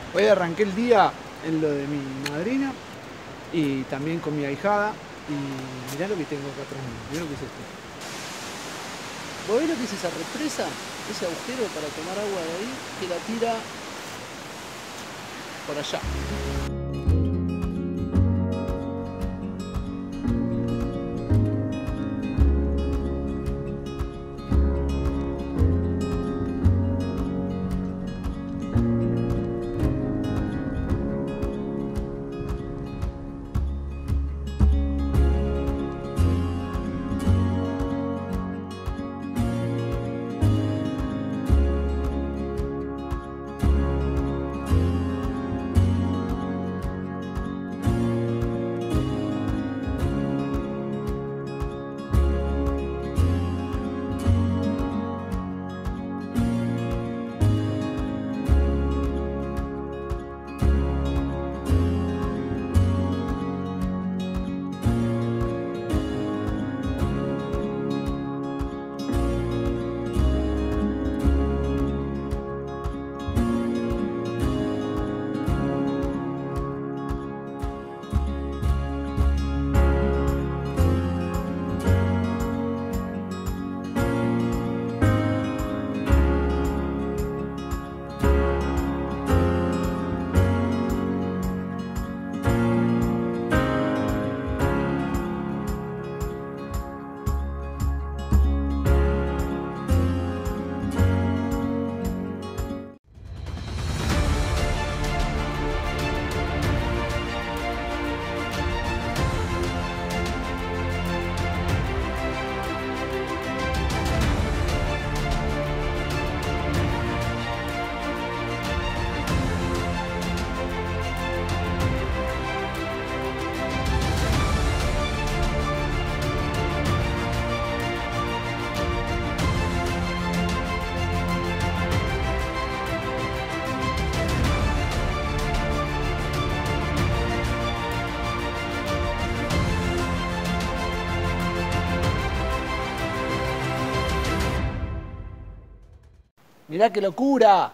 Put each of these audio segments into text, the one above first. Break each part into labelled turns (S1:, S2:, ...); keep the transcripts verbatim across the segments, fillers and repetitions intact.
S1: Hoy arranqué el día en lo de mi madrina y también con mi ahijada. Y mirá lo que tengo acá atrás mío, mirá lo que es esto. ¿Vos ves lo que es esa represa? Ese agujero para tomar agua de ahí que la tira por allá. Mirá qué locura.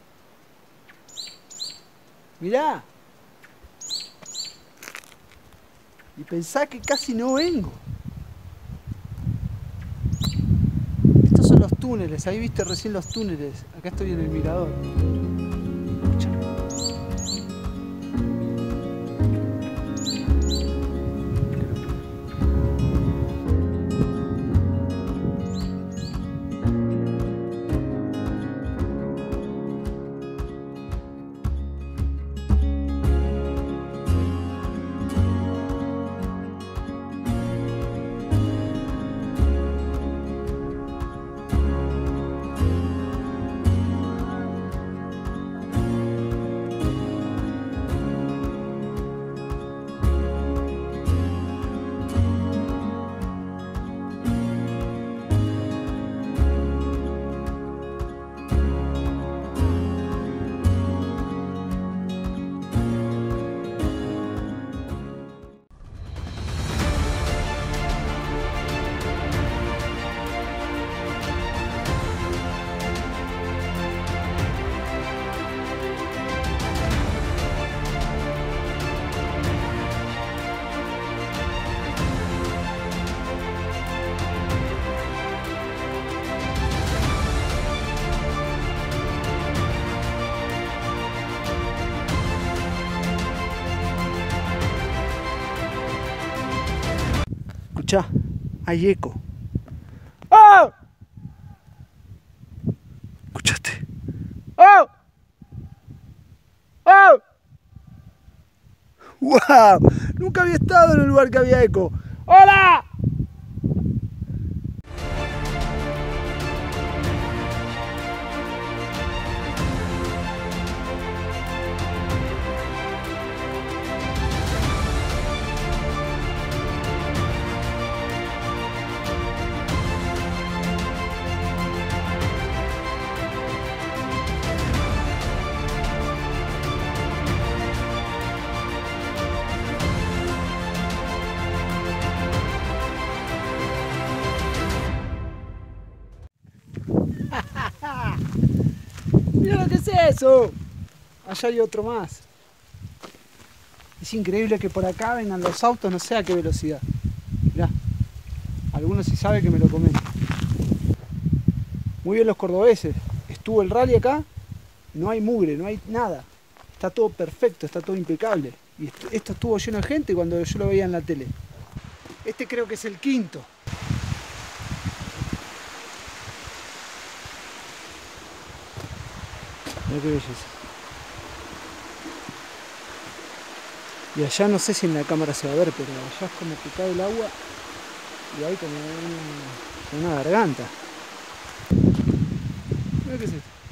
S1: Mirá. Y pensá que casi no vengo. Estos son los túneles, ahí viste recién los túneles. Acá estoy en el mirador. Escuchá. Escuchá, hay eco. ¡Oh! ¿Escuchaste? ¡Oh! ¡Oh! ¡Wow! Nunca había estado en un lugar que había eco. ¡Hola! Mira lo que es eso. allá hay otro más. Es increíble que por acá vengan los autos, no sé a qué velocidad. Mirá, algunos sí saben que me lo comen. Muy bien los cordobeses. Estuvo el rally acá, no hay mugre, no hay nada. Está todo perfecto, está todo impecable. Y esto, esto estuvo lleno de gente cuando yo lo veía en la tele. Este creo que es el quinto. Mirá qué belleza. Y allá no sé si en la cámara se va a ver, pero allá es como que cae el agua y hay como una, una garganta. Mirá qué es esto.